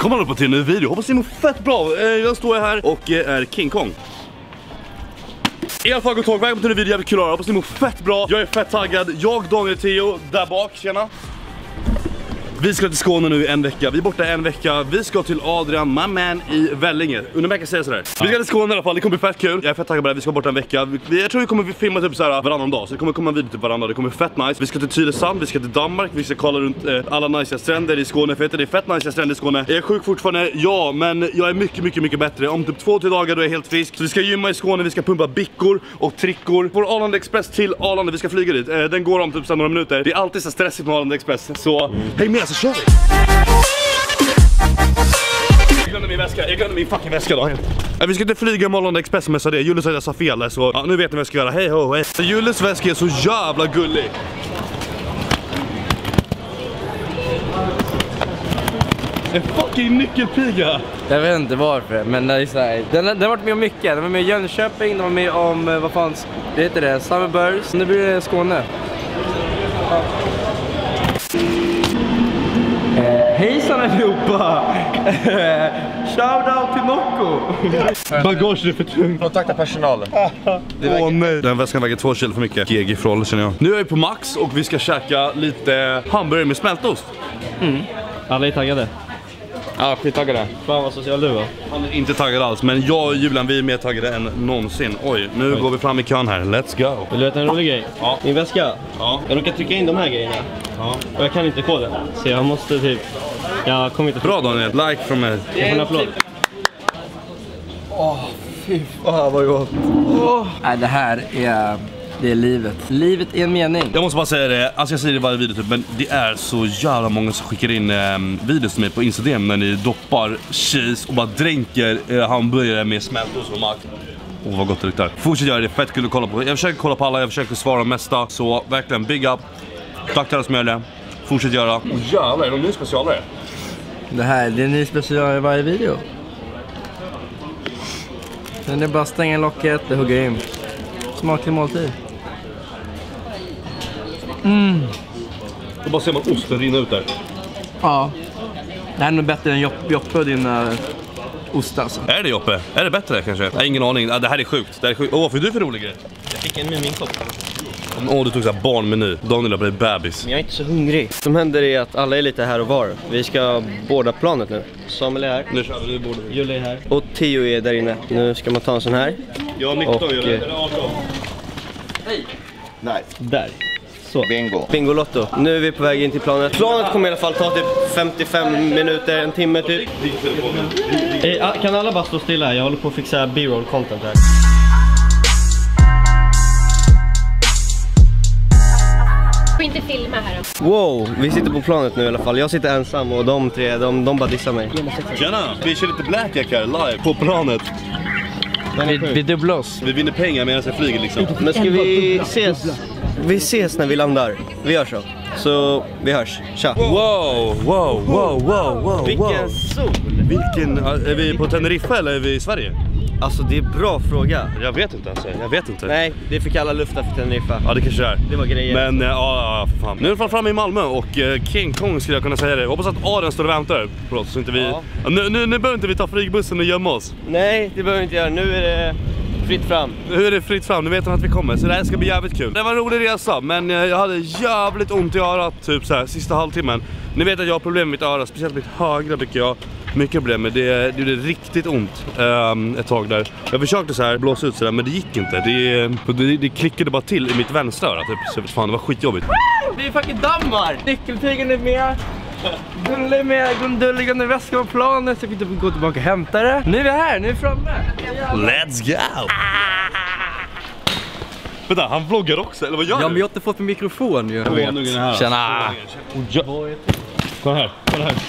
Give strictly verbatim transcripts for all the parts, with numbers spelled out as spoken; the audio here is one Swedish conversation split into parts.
Välkommen upp till en ny video. Hoppas det mår fett bra. Jag står här och är King Kong. I alla fall gå tag väg på den video, jävligt kul att höra. Hoppas det mår fett bra. Jag är fett taggad. Jag, Daniel och Theo, där bak, tjena. Vi ska till Skåne nu en vecka. Vi är borta en vecka. Vi ska till Adrian, my man, i Vellinge. Under mig kan jag säga sådär. Vi ska till Skåne i alla fall. Det kommer bli fett kul. Jag är fett taggad på det. Vi ska borta en vecka. Vi, jag tror vi kommer filma typ såhär varannan dag. Så det kommer komma en video typ varannan dag. Det kommer bli fett nice. Vi ska till Tylösand. Vi ska till Danmark. Vi ska kolla runt eh, alla nice stränder i Skåne. För det är fett nice stränder i Skåne. Jag är sjuk fortfarande, ja. Men jag är mycket, mycket, mycket bättre. Om typ två, tre dagar då är jag helt frisk. Så vi ska gymma i Skåne. Vi ska pumpa bickor och trickor. Vår Arlanda Express till Arlanda. Vi ska flyga dit. Eh, den går om typ så några minuter. Det är alltid så stressigt med Arlanda Express. Så mm. häng med så kör vi. Jag glömde min väska, jag glömde min fucking väska då. Vi ska inte flyga med Arlanda Express som jag sa det. Julius sa att jag sa fel där, så ja, nu vet ni vad jag ska göra. Hej ho, hej. Så Julius väska är så jävla gullig. En fucking nyckelpiga. Jag vet inte varför, men det är så här, den, den har varit med om mycket. Den var med i Jönköping, den var med om, vad fan, det heter det, Summerburst. Nu blir det Skåne. Ja. Hejsan allihopa! Shoutout till Nocco! Bagage är för tungt. Kontakta personalen. Åh oh, nej. Den väskan väger två kilo för mycket. G G froll känner jag. Nu är vi på Max och vi ska käka lite hamburgare med smältost. Mm. Alla är taggade. Ja, skittaggade. Fan vad social du var. Han är inte taggad alls, men jag och Julian, vi är mer taggade än någonsin. Oj, nu Oj. går vi fram i kön här. Let's go. Vill du veta en rolig grej? Ja. Min väska. Ja. Jag råkar trycka in de här grejerna. Ja. Och jag kan inte koden. Så jag måste typ... Jag kommer inte... Bra Daniel, like från mig. Jag får en applåd. Åh, fy fan vad gott. Åh. Nej, det här är... Det är livet. Livet är en mening. Jag måste bara säga det, alltså jag säger det i varje video typ, men det är så jävla många som skickar in eh, videos till mig på Instagram när ni doppar cheese och bara dränker eh, hamburgare med smältost och mat. Åh, oh, vad gott det luktar. Fortsätt göra det, fett kul att kolla på. Jag försöker kolla på alla, jag försöker svara de mesta. Så verkligen, big up. Tack till alla som gör det. Fortsätt göra. Åh oh, jävlar, är de ny specialare? Det här, det är ny specialare i varje video. Den är bara stänga locket, det hugger in. Smaklig måltid. Mm. Då bara ser man osten rinna ut där. Ja. Det här är nog bättre än Joppe, Joppe och dina ostar alltså. Är det Joppe? Är det bättre kanske? Jag har ingen aning. Det här är sjukt. Det här är sjukt. Åh, vad får du för rolig grej? Jag fick en med min kopp. Åh, du tog så här barnmeny. Daniel har blivit bebis. Men jag är inte så hungrig. Det som händer är att alla är lite här och var. Vi ska båda planet nu. Samuel är här. Nu kör vi båda. Julia är här. Och Theo är där inne. Nu ska man ta en sån här. Ja, nitton och, Julia. Eller arton. Hej! Nice. Där. Så. Bingo. Bingolotto. Nu är vi på väg in till planet. Planet kommer i alla fall ta typ femtiofem minuter, en timme typ. Eh, kan alla bara stå stilla? Jag håller på att fixa B-roll content här. Får inte filma här då. Wow, vi sitter på planet nu i alla fall. Jag sitter ensam och de tre, de, de bara dissar mig. Tjena, vi kör lite blackjack här live på planet. Vi, vi dubblar oss. Vi vinner pengar medan jag flyger liksom. Men ska vi ses? Vi ses när vi landar. Vi gör så. Så vi hörs. Tja. Wow, wow, wow, wow, wow. Vilken sol. Vilken, är vi på Teneriffa eller är vi i Sverige? Alltså det är bra fråga. Jag vet inte alltså, jag vet inte. Nej, det är för kalla luften för Teneriffa. Ja, det kanske är. Det var grejer. Men ja, ja, för fan. Nu är vi framme i Malmö och uh, King Kong skulle jag kunna säga det. Jag hoppas att Adrian står och väntar på oss så inte vi... Ja. Nu, nu, nu behöver inte vi ta flygbussen och gömma oss. Nej, det behöver vi inte göra. Nu är det fritt fram. Nu är det fritt fram, nu vet han att vi kommer. Så det här ska bli jävligt kul. Det var en rolig resa, men uh, jag hade jävligt ont i örat typ så här sista halvtimmen. Ni vet att jag har problem med mitt öra, speciellt mitt högra tycker jag. Mycket problem, men det, det gjorde riktigt ont um, ett tag där. Jag försökte så här blåsa ut sådär, men det gick inte. Det, det, det klickade bara till i mitt vänstra öra typ. Så fan, det var skitjobbigt. Vi är fucking dammar! Nyckelpigen är med. Gulle är med, Gundulligan i väskan på planet. Så jag kan inte gå tillbaka och hämta det. Nu är vi här, nu är vi framme. Let's go! Vänta, han vloggar också, eller vad gör ja, du? Ja, men jag har inte fått en mikrofon ju. Jag vet. Här, tjena! Ja. Kolla här, kolla här.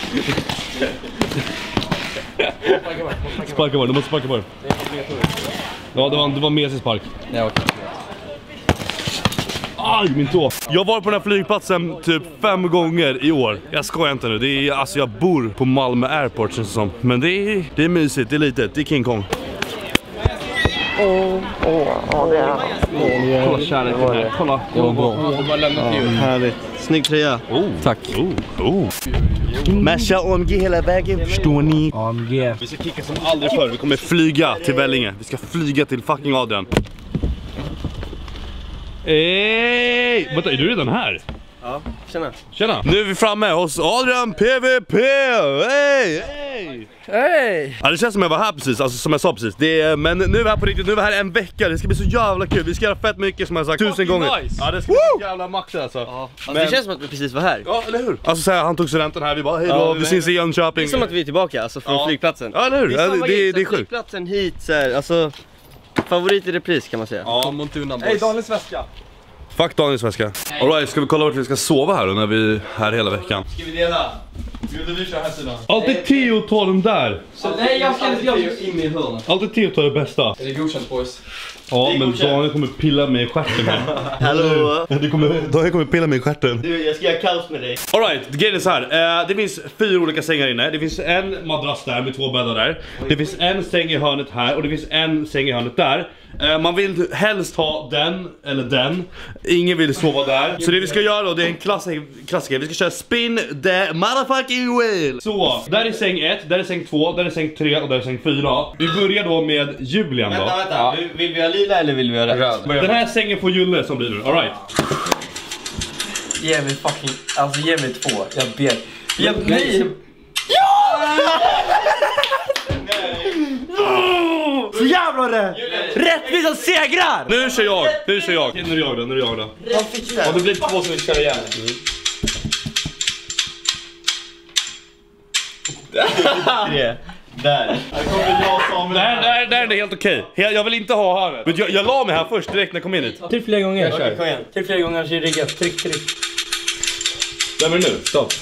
Sparka bara, du måste sparka bara. Ja, det var, det var med sin spark. Ja, okej. Aj, min tå. Jag var på den här flygplatsen typ fem gånger i år. Jag skojar inte nu. Det är, alltså jag bor på Malmö Airport känns det som. Men det är, det är mysigt, det är litet, det är King Kong. Åh, åh, åh, det är... Kolla kärleken här, kolla. Det var bra. Ja, härligt. Snygg tröja. Oh. Tack. Oh. Oh. Mesha O M G hela vägen, förstår ni? O M G. Vi ska kicka som aldrig förr, vi kommer flyga till Vellinge. Vi ska flyga till fucking Adrian. Ey! Vänta, är du redan här? Ja, tjena. Tjena! Nu är vi framme hos Adrian P V P! Hej! Hej! Hej! Ja, det känns som jag var här precis, alltså som jag sa precis det är, men nu är vi här på riktigt, nu är vi här en vecka. Det ska bli så jävla kul, vi ska göra fett mycket som jag har sagt tusen gånger. Nice. Ja, det ska bli så jävla max alltså, Ja, alltså men... det känns som att vi precis var här. Ja, eller hur? Alltså så här, han tog studenten här, vi bara hej då, Ja, vi syns i Jönköping. Det är som att vi är tillbaka, alltså från ja. flygplatsen. Ja, eller hur? Ja, det, det, det är sjukt. Flygplatsen hit så här, alltså favorit i repris kan man säga. Ja, Kom inte undan. Hej, Daniels väska. fuck Daniels väska. Alright, ska vi kolla vart vi ska sova här då när vi är här hela veckan? Ska vi dela? Vill du köra här sidan? Alltid Theo tar den där. Nej, jag ska inte göra in i hörnet. Alltid Theo tar det bästa. Är det godkänt, boys? Ja, men Daniel kommer pilla mig i stjärten här. Hallå? Det kommer, Daniel kommer pilla mig i stjärten. Du, jag ska göra kaos med dig. Alright, grejen är så här. Eh, det finns fyra olika sängar inne. Det finns en madrass där med två bäddar där. Det finns en säng i hörnet här och det finns en säng i hörnet där. Eh, man vill helst ha den eller den. Ingen vill sova där. Så det vi ska göra då, det är en klassiker. klassiker. Vi ska köra spin the motherfucking wheel. Så, där är säng ett, där är säng två, där är säng tre och där är säng fyra. Vi börjar då med Julian då. Vänta, vänta. Vill, vill vi ha lila eller vill vi ha röd? Den här sängen får Julle som blir nu, alright. Ge mig fucking, alltså ge mig två, jag ber. Ge mig. Så jävla det! Rättvisa segrar! Nu kör jag, nu kör jag. Nu är jag då, nu är jag då. Ja, det blir två som vi kör igen. Tre. Där. Där, där, där är det helt okej. Okay. Jag vill inte ha här. Men jag, jag la mig här först direkt när jag kom in hit. Till fler gånger. Okej, kom igen. Till fler gånger så är det riggat. Tryck, tryck. Vem är det nu? Stopp.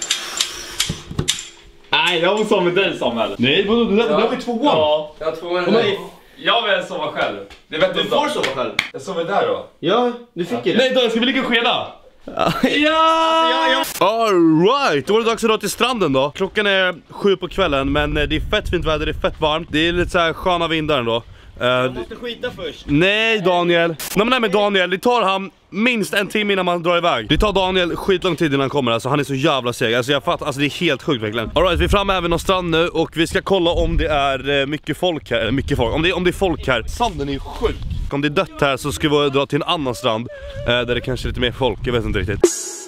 Nej, jag vill sova med dig, Samuel. Nej, vadå? Det där var ju två one. Ja, Jag har två gånger nej. jag vill sova själv. Det vet du Du får sova själv. Jag sover där då. Ja, du fick ju det. Nej, då ska vi ligga och skeda. Ja! Ja! Alright, då var det dags att dra till stranden då. Klockan är sju på kvällen, men det är fett fint väder, det är fett varmt. Det är lite så här sköna vindar ändå. Jag måste skita först. Nej Daniel. Nej men nej med Daniel, det tar han minst en timme innan man drar iväg. Det tar Daniel skitlång tid innan han kommer, alltså han är så jävla seg. Alltså jag fattar, alltså det är helt sjukt verkligen. Alright, vi är framme även någon strand nu och vi ska kolla om det är mycket folk här, eller mycket folk, om det, om det är folk här. Sanden är ju sjuk. Om det är dött här så ska vi dra till en annan strand eh, där det kanske är lite mer folk, jag vet inte riktigt.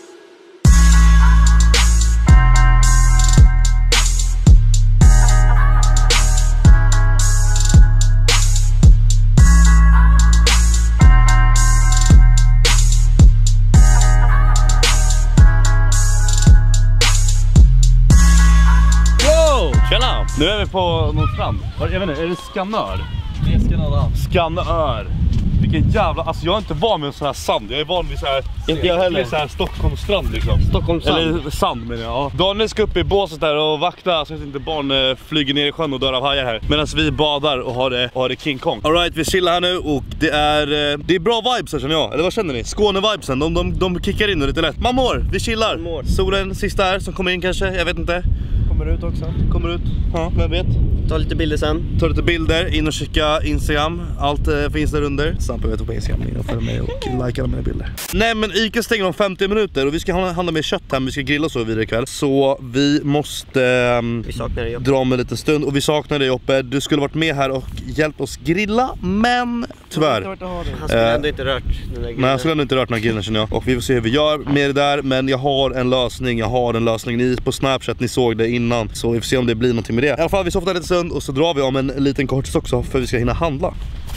Tjena! Nu är vi på någon strand. Jag vet inte, är det Skanör? Det är Skanör. Skanör. Vilken jävla, alltså jag är inte van med en sån här sand. Jag är van vid så här, inte jag heller, så här Stockholmsstrand liksom. Stockholmssand. Eller sand menar jag. Ja. Daniel ska upp i båset där och vakta så att inte barn eh, flyger ner i sjön och dör av hajar här. Medan vi badar och har det, har det King Kong. Alright, vi chillar här nu och det är eh, det är bra vibes här känner jag. Eller vad känner ni? Skåne-vibesen, de, de, de kickar in nu lite lätt. Man mår, vi chillar. mår. Solen sista här som kommer in kanske, jag vet inte. Kommer ut också. Kommer ut, ja, vem vet. Ta lite bilder sen. Ta lite bilder, in och kika Instagram. Allt eh, finns där under. Sampa vet på Instagram, in och följ mig och like alla mina bilder. Nej men Ica stänger om femtio minuter och vi ska handla med kött här, vi ska grilla så vidare ikväll. Så vi måste eh, Vi saknar dig, dra om en liten stund och vi saknar dig Joppe. Du skulle varit med här och hjälpt oss grilla, men tyvärr. Han skulle Eh, ändå inte rört den där Nej, jag skulle ändå inte rört den här grillen känner jag. Och vi får se hur vi gör med det där. Men jag har en lösning, jag har en lösning. Ni på Snapchat, ni såg det innan. Så vi får se om det blir någonting med det. I alla fall, vi softar lite stund och så drar vi om en liten kortis också. För vi ska hinna handla.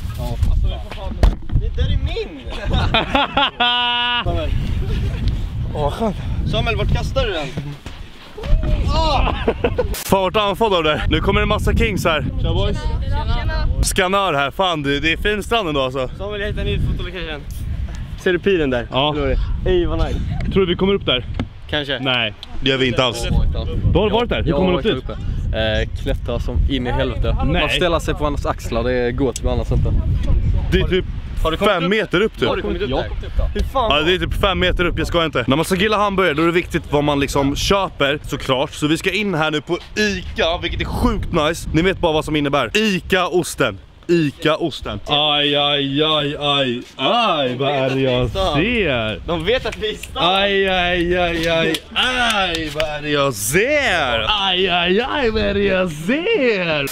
Det där är min! Samuel. Åh, skönt. Samuel, vart kastar du den? Fan, vart anfall av det. Nu kommer det en massa kings här. Tja boys. Skanör här, fan du, det är fin strand ändå alltså. Samuel, jag hittar en ny fotolocation. Ser du pilen där? Ja. Ej, vad nice. Tror du vi kommer upp där? Kanske. Nej, det gör vi inte alls. Du har varit där? Hur kommer du upp dit? Eh, klättra som in i helvete. Nej. Man ställer sig på varandras axlar, det är gott med annars inte. Det är typ fem meter upp typ. Har du kommit upp där? Hur fan? Ja, det är typ fem meter upp, jag ska inte. När man ska grilla hamburgare då är det viktigt vad man liksom köper såklart. Så vi ska in här nu på Ica, vilket är sjukt nice. Ni vet bara vad som innebär. Ica-osten. Ica-osten. Aj, aj, aj, aj, aj, vad är det jag ser? De vet att vi är stan. Aj, aj, aj, aj, aj, vad är det jag ser? Aj, aj, aj, vad är det jag ser?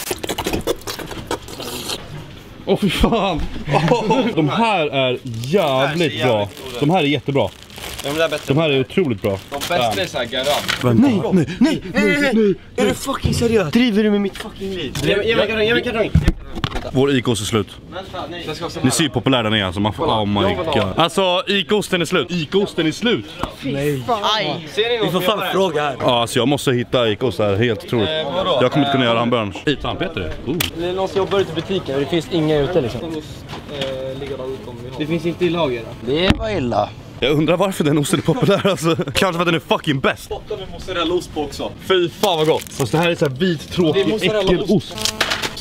Åh, oh, fy fan. Oh, de här är jävligt bra. De här är jättebra. De, där de här är otroligt bra. De bästa är såhär garant. Nej, nej, nej, nej, nej, nej. Är du fucking seriös? Driver du med mitt fucking liv? Ge mig kartong, ge mig kartong. Vår Ica-ost är slut. Ni ser ju populär den är alltså. Man får, oh my god. Alltså, Ica-osten är slut. Ica-osten är slut. Nej. Aj. Vi får fan fråga här. Ja, alltså jag måste hitta Ica-ost här. Helt otroligt. Jag kommer inte kunna göra hamburgaren. Hej, Peter. Oh. Det är någon som jobbar ute i butiken och det finns inga ute liksom. Det finns inte i lager. Det var illa. Jag undrar varför den osten är populär alltså. Kanske för att den är fucking bäst. Spotta med mozzarellaost på också. Fy fan vad gott. Fast det här är så här vit, tråkig, äckelost.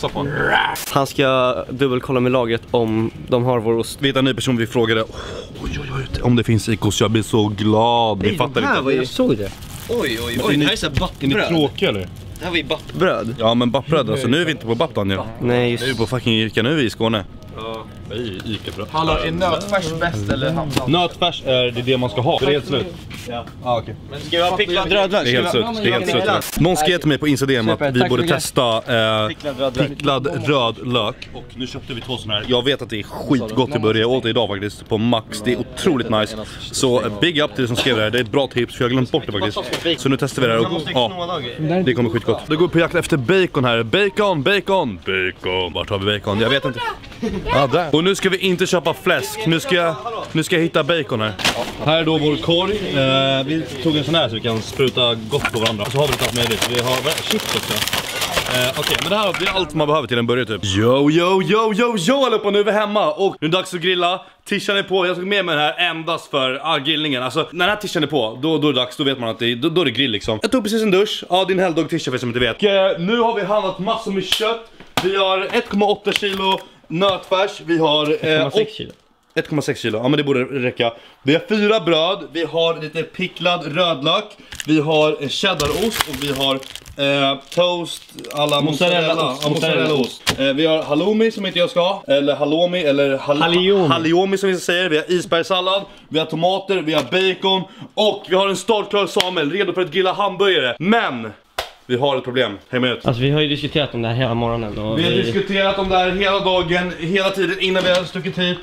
Han ska dubbelkolla med laget om de har vår ost. Vet en ny person vi frågade. Oj, oj, oj, om det finns Ica-ost, jag blir så glad. Vi fattar inte. Vad jag såg det. Oj, oj, oj. Det här är så här Är ni battbröd. tråkiga eller? Det här var ju battbröd. Ja, men bappbröd. Alltså nu är vi inte på bapp, Daniel. Nej, just Nu är vi på fucking Ica, nu är vi i Skåne. Ja, det är Ica-bröd. Hallå, är nötfärs bäst eller hamburgare? Nötfärs är det det man ska ha. Det är helt slut. Ja. Ah, okej. Ska vi ha picklad rödlök? Det är helt slut. Det är helt slut. Någon skrev till mig på Instagram att vi borde testa eh, picklad rödlök. Och nu köpte vi två sådana här. Jag vet att det är skitgott i början. Jag åt det idag faktiskt på Max. Det är otroligt nice. Så big up till det som skrev det här. Det är ett bra tips för jag har glömt bort det faktiskt. Så nu testar vi det här. Och, ja, det kommer skitgott. Det går på jakt efter bacon här. Bacon, bacon, bacon. Vart har vi bacon? Jag vet inte. Ja, där. Och nu ska vi inte köpa fläsk. Nu ska jag, nu ska jag hitta bacon här. Här är då vår korg. Eh, vi tog en sån här så vi kan spruta gott på varandra. Så har vi lite allt möjligt. Vi har chips också. Eh, Okej, okay, men det här det är allt man behöver till en burgare typ. Yo, yo, yo, yo, yo allihopa, nu är vi hemma. Och nu är det dags att grilla. Tishan är på, jag tog med mig den här endast för ah, grillningen. Alltså, när den här tishan är på, då, då är det dags, då vet man att det, då, då är det grill liksom. Jag tog precis en dusch. Ja, din helgdag tisha för som inte vet. Och, eh, nu har vi handlat massor med kött. Vi har ett komma åtta kilo nötfärs. Vi har eh, ett komma sex kilo. ett komma sex kilo, ja men det borde räcka. Vi har fyra bröd, vi har lite picklad rödlök, vi har cheddarost och vi har eh, toast alla mozzarella, mozzarella, ja, mozzarellaost. Eh, vi har halloumi som inte jag ska ha, eller halloumi eller hal Halloumi. halloumi som vi säger. Vi har isbergssallad, vi har tomater, vi har bacon och vi har en startklar Samuel redo för att grilla hamburgare. Men vi har ett problem, häng med ut. Alltså vi har ju diskuterat om det här hela morgonen och Vi har vi... diskuterat om det här hela dagen, hela tiden innan vi har stuckit hit.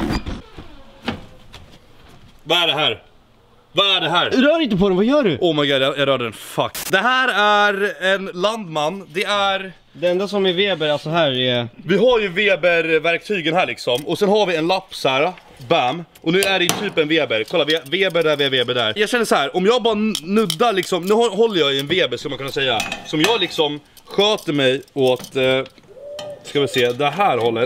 Vad är det här? Vad är det här? Rör inte på den, vad gör du? Oh my god, jag, jag rörde den, fuck. Det här är en landman, det är... Det enda som är Weber, alltså här är... Vi har ju Weber-verktygen här liksom. Och sen har vi en lapp så här. Bam. Och nu är det typ en Weber. Kolla, Weber där, Weber där. Jag känner så här, om jag bara nuddar liksom. Nu håller jag i en Weber, ska man kunna säga. Som jag liksom sköter mig åt eh, ska vi se, det här hållet.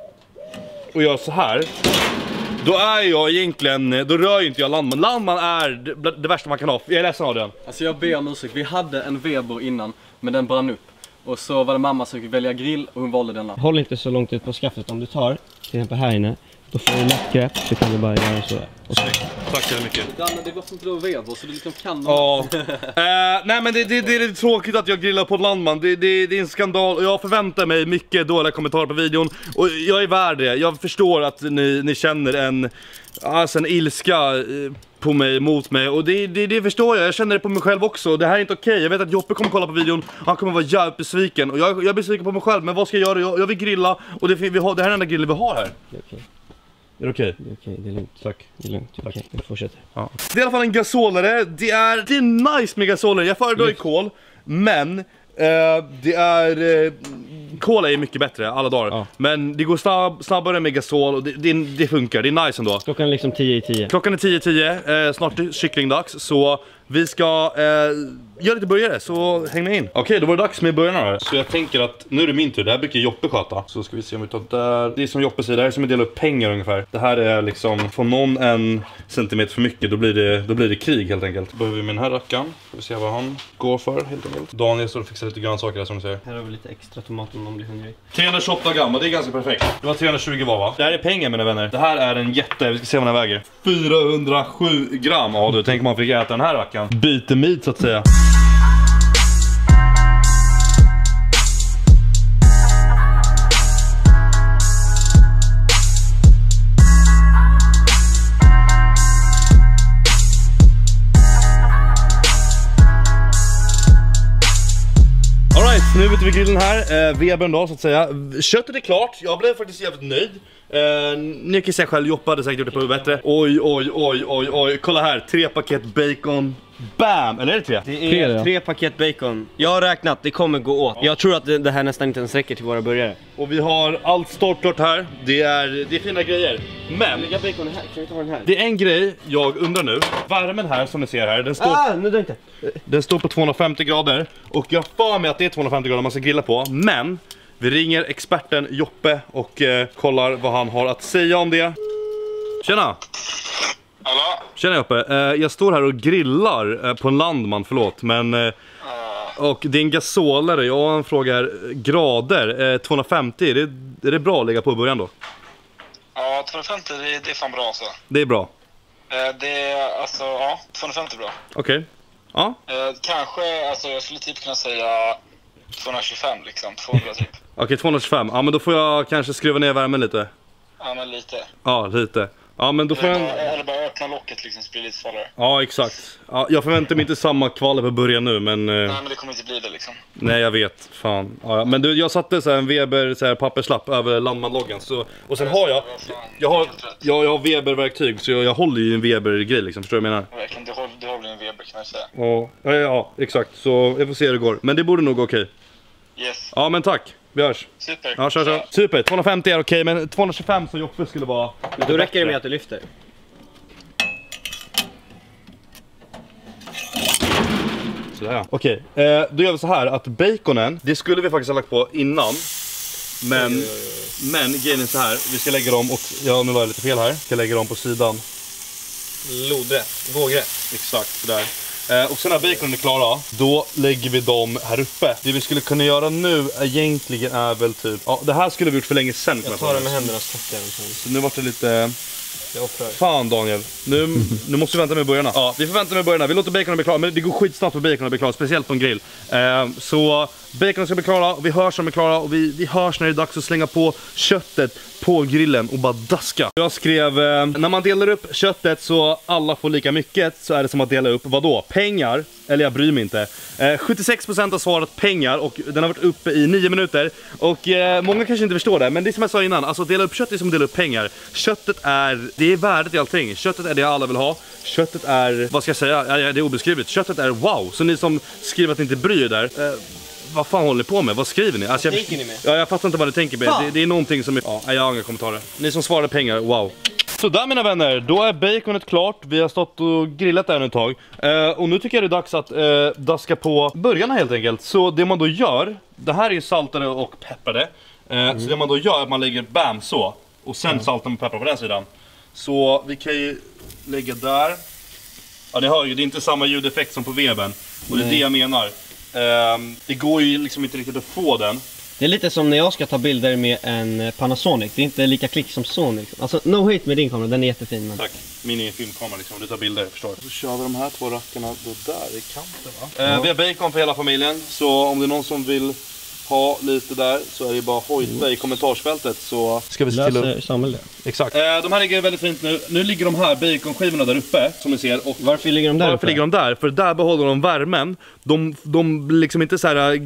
Och gör så här. Då är jag egentligen, då rör ju inte jag landman. Landman är det, det värsta man kan ha. Jag är ledsen av den. Alltså jag ber om ursäkt, vi hade en Weber innan, men den brann upp. Och så var det mamma som fick välja grill och hon valde denna. Håll inte så långt ut på skaffet. Om du tar, till exempel här inne, då får du lätt grepp, så kan du bara göra så. Och så. Tack så mycket. Danne, det var som inte då Weber, så du liksom kan... Ja. eh, nej men det, det, det är lite tråkigt att jag grillar på ett landman. Det, det, det är en skandal och jag förväntar mig mycket dåliga kommentarer på videon. Och jag är värd det. Jag förstår att ni, ni känner en, alltså en ilska eh, på mig, mot mig. Och det, det, det förstår jag. Jag känner det på mig själv också. Det här är inte okej. Okay. Jag vet att Joppe kommer kolla på videon. Han kommer vara jävligt besviken. Och jag, jag är besviken på mig själv. Men vad ska jag göra? Jag, jag vill grilla. Och det, vi har, det här är den enda grillen vi har här. Det är okej. Är det okej? Det är okej, det är lugnt. Tack. Det är lugnt, okej, vi fortsätter. Ja. Det är i alla fall en gasolare. Det är, det är nice med gasolare. Jag föredrar ju kol. Men eh, det är... Eh, kol är mycket bättre alla dagar. Ja. Men det går snabb, snabbare med gasol och det, det, det funkar. Det är nice ändå. Klockan är liksom tio i tio. Klockan är tio i tio. Eh, snart kycklingdags. Så vi ska eh, göra lite burgare. Så häng med in. Okej, okay, då var det dags med burgarna här. Så jag tänker att nu är det min tur. Det här brukar Joppe sköta. Så ska vi se om vi tar där. Det är som Joppe säger. Det här är som att dela upp pengar ungefär. Det här är liksom, får någon en centimeter för mycket, då blir det, då blir det krig helt enkelt. Då behöver vi med den här rackaren. Får vi se vad han går för helt enkelt. Daniel står och fixar lite grönsaker där som du säger. Här har vi lite extra tomat om någon blir hungrig. trehundratjugoåtta gram, det är ganska perfekt. Det var trehundratjugo var va? Det här är pengar mina vänner. Det här är en jätte, vi ska se vad den här väger. fyrahundrasju gram, ja du, tänk man fick äta den här rackaren. Byter meat så att säga. nu är vi vid grillen här, eh, Webern då så att säga. Köttet är klart, jag blev faktiskt jävligt nöjd. Eh, ni kan säga själv, Joppa hade säkert gjort det på bättre. Oj, oj, oj, oj, oj, kolla här, tre paket bacon. Bam! Eller är det tre? Det är tre, tre paket bacon. Jag har räknat, det kommer gå åt. Jag tror att det, det här nästan inte ens räcker till våra burgare. Och vi har allt stålklart här. Det är, det är fina grejer. Men Lägga bacon här, kan vi ta den här? det är en grej jag undrar nu. Värmen här som ni ser här, den står, Ah, nu inte. den står på tvåhundrafemtio grader. Och jag får mig att det är tvåhundrafemtio grader man ska grilla på. Men vi ringer experten Joppe och eh, kollar vad han har att säga om det. Tjena! Hallå? Tjena Joppe, eh, jag står här och grillar eh, på en Landman, förlåt. Men, eh, och det är en gasolare, jag har en fråga här. Grader, eh, tvåhundrafemtio, är det, är det bra att lägga på i början då? Ja, tvåhundrafemtio det, det är fan bra alltså. Det är bra. Eh, det är alltså, ja, tvåhundrafemtio är bra. Okej. Okay. Ja. Eh, kanske, alltså jag skulle typ kunna säga tvåhundratjugofem liksom, tvåhundra typ. Okej, okay, tvåhundratjugofem. Ja, men då får jag kanske skruva ner värmen lite. Ja, men lite. Ja, lite. Ja, men då får eller, jag... bara, eller bara öppna locket liksom, så blir det lite svalare. Ja, exakt. Ja, jag förväntar mig inte samma kvalet på början nu, men... Nej, men det kommer inte bli det liksom. Nej, jag vet. Fan. Ja, ja. Men du, jag satte så här en Weber så här papperslapp över Landman-loggan. Så... Och sen har jag... Jag har, jag, jag har Weber-verktyg, så jag, jag håller ju en Weber-grej liksom. Förstår du vad jag menar? Verkligen, du har, du har väl en Weber kan jag säga. Ja, ja, ja, exakt. Så jag får se hur det går. Men det borde nog gå okej. Yes. Ja, men tack. Vi hörs. Super. Ja, kör, kör. Super, tvåhundrafemtio är okej, men tvåhundratjugofem så Joppe skulle vara... Då räcker det med att du lyfter. Sådär, ja. Okej, eh, då gör vi så här att baconen, det skulle vi faktiskt ha lagt på innan. Men, men grejen är så här, vi ska lägga dem åt, ja nu var jag lite fel här, vi ska lägga dem på sidan. Lodrätt, vågrätt. Exakt, sådär. Eh, och sen när baconen är klara, då lägger vi dem här uppe. Det vi skulle kunna göra nu egentligen är väl typ, ja det här skulle vi gjort för länge sedan. Jag tar det med händerna så tackar jag. Så nu var det lite... Jag offrar. Fan Daniel, nu, nu måste vi vänta med börjarna. Ja, vi får vänta med börjarna. Vi låter baconen bli klar, men det går skitsnabbt för baconen att bli klar, speciellt på en grill. Eh, så baconen ska bli klara, och vi hörs när de är klara, och vi, vi hörs när det är dags att slänga på köttet på grillen och bara daska. Jag skrev, eh, när man delar upp köttet så alla får lika mycket, så är det som att dela upp, vadå? Pengar? Eller jag bryr mig inte. Eh, sjuttiosex procent har svarat pengar, och den har varit uppe i nio minuter. Och eh, många kanske inte förstår det, men det är som jag sa innan, alltså dela upp kött är som att dela upp pengar. Köttet är, det är värdet i allting. Köttet är det alla vill ha. Köttet är, vad ska jag säga, ja, det är obeskrivligt. Köttet är wow. Så ni som skriver att ni inte bryr er där, eh, vad fan håller ni på med? Vad skriver ni? Alltså, jag, tänker ni med? Ja, jag fattar inte vad ni tänker med. Det, det är någonting som är, ja, jag har inga kommentarer. Ni som svarar pengar, wow. Så där mina vänner, då är baconet klart. Vi har stått och grillat där ett tag. eh, Och nu tycker jag det är dags att eh, daska på börjarna helt enkelt. Så det man då gör, det här är ju saltade och pepprade. eh, mm. Så det man då gör är att man lägger bam så. Och sen mm. saltar och pepprar på den sidan. Så vi kan ju lägga där. Ja, ni hör ju, det är inte samma ljudeffekt som på Webern. Och det är det jag menar. eh, Det går ju liksom inte riktigt att få den. Det är lite som när jag ska ta bilder med en Panasonic. Det är inte lika klick som Sony liksom. Alltså no hate med din kamera, den är jättefin men... Tack, min är filmkamera liksom, du tar bilder, förstår. Så kör vi de här två rackarna då där i kanten va? Ja. Eh, vi har bacon för hela familjen, så om det är någon som vill ha lite där så är det bara hojta mm. i kommentarsfältet, så ska vi se till att... Samuel det. Exakt. Eh, de här ligger väldigt fint nu. Nu ligger de här baconskivorna där uppe som ni ser. Och varför ligger de där? Varför uppe? ligger de där? För där behåller de värmen. De, de blir liksom inte så här,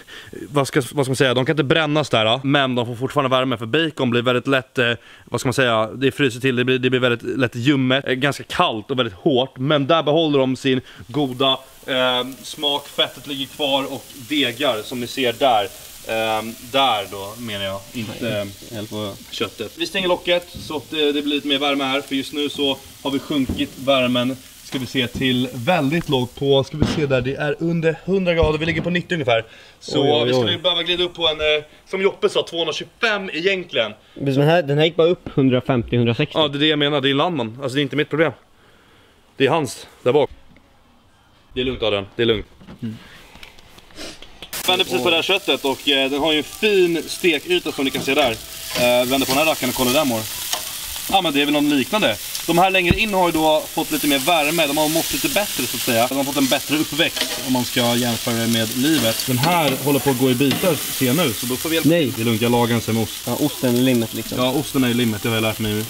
vad ska, vad ska man säga, de kan inte brännas där, men de får fortfarande värme, för bacon blir väldigt lätt, eh, vad ska man säga, det fryser till, det blir, det blir väldigt lätt ljummet, eh, ganska kallt och väldigt hårt, men där behåller de sin goda eh, smak, fettet ligger kvar och degar som ni ser där. Um, där då menar jag, inte um, köttet. Vi stänger locket så att det, det blir lite mer värme här, för just nu så har vi sjunkit värmen, ska vi se, till väldigt lågt på, ska vi se där, det är under hundra grader, vi ligger på nittio ungefär. Så oj, oj, oj. Vi skulle behöva glida upp på en, eh, som Joppe sa, tvåhundratjugofem egentligen. Men den här, den här gick bara upp hundrafemtio till hundrasextio. Ja, det är det jag menar, det är Landman, alltså det är inte mitt problem. Det är hans, där bak. Det är lugnt Adrian, det är lugnt. Mm. Jag vänder precis på det här köttet och eh, den har ju en fin stekyta som ni kan se där. eh, Vänder på den här rackaren och kollar där mår. Ja men det är väl något liknande. De här längre in har ju då fått lite mer värme. De har mått lite bättre så att säga. De har fått en bättre uppväxt om man ska jämföra det med livet. Den här håller på att gå i bitar, ser jag nu. Så då får vi hjälpa. Nej. Det är lugnt, jag lagar en sen med ost. Ja, osten är limmet liksom. Ja, osten är limmet, det har jag lärt mig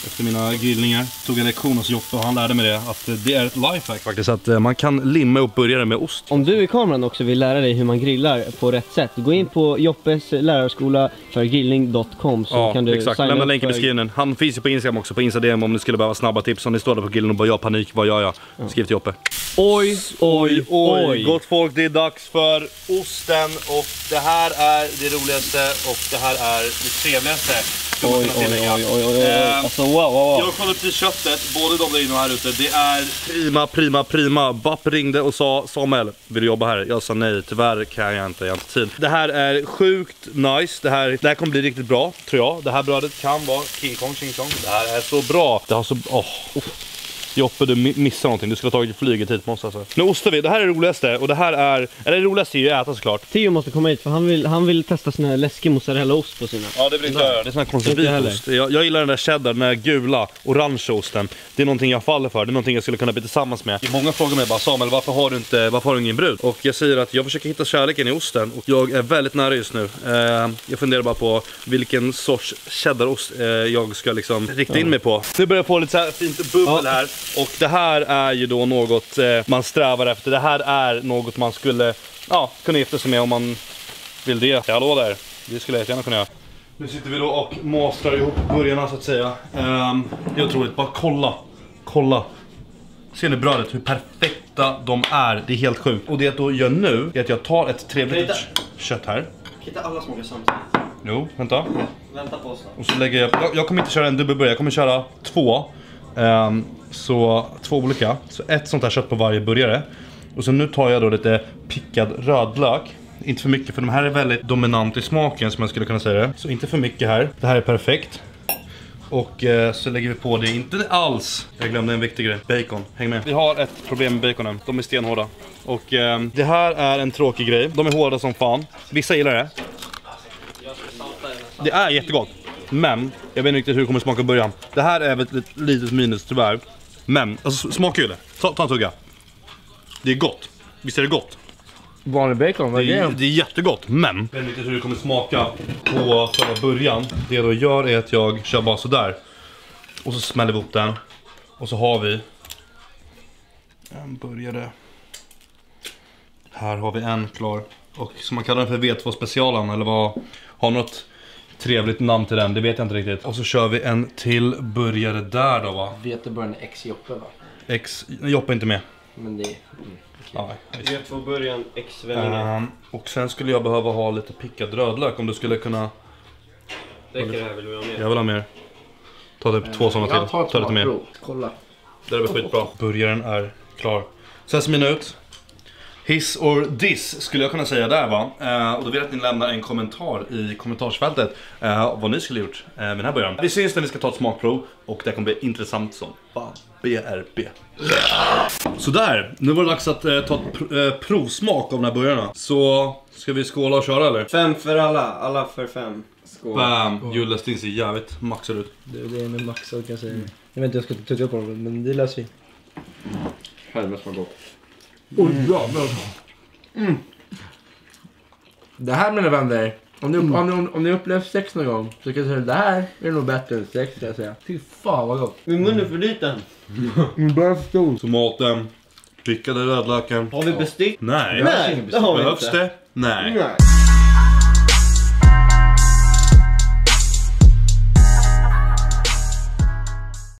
efter mina grillningar. Tog en lektion hos Joppe och han lärde mig det. Att det är ett lifehack faktiskt. Att man kan limma upp burgare med ost. Om du i kameran också vill lära dig hur man grillar på rätt sätt, gå in på Joppes lärarskola för grillning punkt com så ja, kan du exakt. signa Lämna upp länken i för... beskrivningen. Han finns ju på Instagram också, på Instagram om ni skulle behöva snabba tips. Om ni står där på grillen och bara jag panik, vad gör jag? Skriv till Joppe. Oj, oj, oj, oj. Gott folk, det är dags för osten och det här är det roligaste och det här är det trevligaste. Oj, oj, oj, oj, oj, oj. Eh, Alltså wow, wow, wow. Jag har kollat upp till köttet, både de där inne och här ute. Det är prima, prima, prima. Bapp ringde och sa, Samuel, vill du jobba här? Jag sa nej, tyvärr kan jag inte, jag har inte tid. Det här är sjukt nice. Det här, det här kommer bli riktigt bra, tror jag. Det här brödet kan vara King Kong, King Kong. Det här är så bra. Det har så... Åh... Oh. Joppe, du missar någonting. Du skulle ha tagit flyget hit med oss alltså. Nu ostar vi. Det här är det roligaste. Och det här är... Eller det roligaste är ju att äta såklart. Theo måste komma hit för han vill, han vill testa sån här läskig mozzarellaost på sina. Ja, det vill inte jag göra. Det är sån här konstig vitost. Jag, jag gillar den där cheddar, den där gula, orange osten. Det är någonting jag faller för. Det är någonting jag skulle kunna bli tillsammans med. Många frågar mig bara, Samuel, varför har du inte, varför har du ingen brud? Och jag säger att jag försöker hitta kärleken i osten. Och jag är väldigt nära just nu. Eh, jag funderar bara på vilken sorts cheddarost eh, jag ska liksom rikta in mig på. Nu börjar jag få lite så här fint bubbel ja. här. Och det här är ju då något eh, man strävar efter. Det här är något man skulle ja, kunna gifta sig med om man vill det. Hallå där, det skulle jag gärna kunna göra. Nu sitter vi då och mastrar ihop burgarna så att säga. um, Det är otroligt, bara kolla. Kolla. Ser ni brödet, hur perfekta de är. Det är helt sjukt. Och det jag då gör nu är att jag tar ett trevligt kött här. Kan inte alla smaka samtidigt? Jo, vänta. Vänta på oss då. Och så lägger jag, jag, jag kommer inte köra en dubbelburgare, jag kommer köra två. Um, så två olika. Så ett sånt här kött på varje burgare. Och så nu tar jag då lite pickad rödlök. Inte för mycket, för de här är väldigt dominant i smaken som jag skulle kunna säga det. Så inte för mycket här. Det här är perfekt. Och eh, så lägger vi på det, inte alls. Jag glömde en viktig grej, bacon, häng med. Vi har ett problem med baconen, de är stenhårda. Och eh, det här är en tråkig grej. De är hårda som fan. Vissa gillar det. Det är jättegott. Men, jag vet inte riktigt hur det kommer smaka i början. Det här är ett litet minus tyvärr. Men, alltså smakar ju det. Ta, ta en tugga. Det är gott. Visst är det gott? Vanlig bacon, vad det, är är, det? det är jättegott, men jag vet inte riktigt hur det kommer smaka på själva början. Det jag då gör är att jag kör bara sådär. Och så smäller vi upp den. Och så har vi en burgare. Här har vi en klar. Och som man kallar den för V två specialen, eller vad, har något trevligt namn till den, det vet jag inte riktigt. Och så kör vi en till burgare där då, va? Veteburgaren X Joppe, va? X, Joppe är inte med. Men det är... Mm, ja, V två början X väldigt. um, Och sen skulle jag behöva ha lite pickad rödlök, om du skulle kunna... Räcker det här, vill vi ha mer? Jag vill ha mer. Ta typ två sådana till. Jag tar Ta lite mer. Kolla. Det är skitbra. Burgaren är klar. Sesame ut. Hiss or diss skulle jag kunna säga där, va? Uh, och då vill jag att ni lämnar en kommentar i kommentarsfältet uh, vad ni skulle gjort uh, med den här början. Vi syns när vi ska ta ett smakprov och det kommer bli intressant som fan. B R B. Så där, nu var det dags att uh, ta ett pr uh, provsmak av de här burgarna. Så ska vi skåla och köra eller? Fem för alla, alla för fem. Skål. Bam, Julle Sting ser jävligt maxad ut. Det, det är med maxad kan jag säga. Mm. Jag vet inte, jag ska inte tugga på dem, men det löser vi. Helvete vad gott. Oj, bra, bra. Mm. Det här, mina vänner, om ni, mm. om, ni, om ni upplevt sex någon gång så kan jag säga att det här är nog bättre än sex, ska jag säga. Fy fan vad gott. Min mun är för liten. Mm, bara för stor. Tomaten, pickade rödlöken. Har vi bestick? Nej. Nej, det har vi Behövs inte. det? Nej. Nej.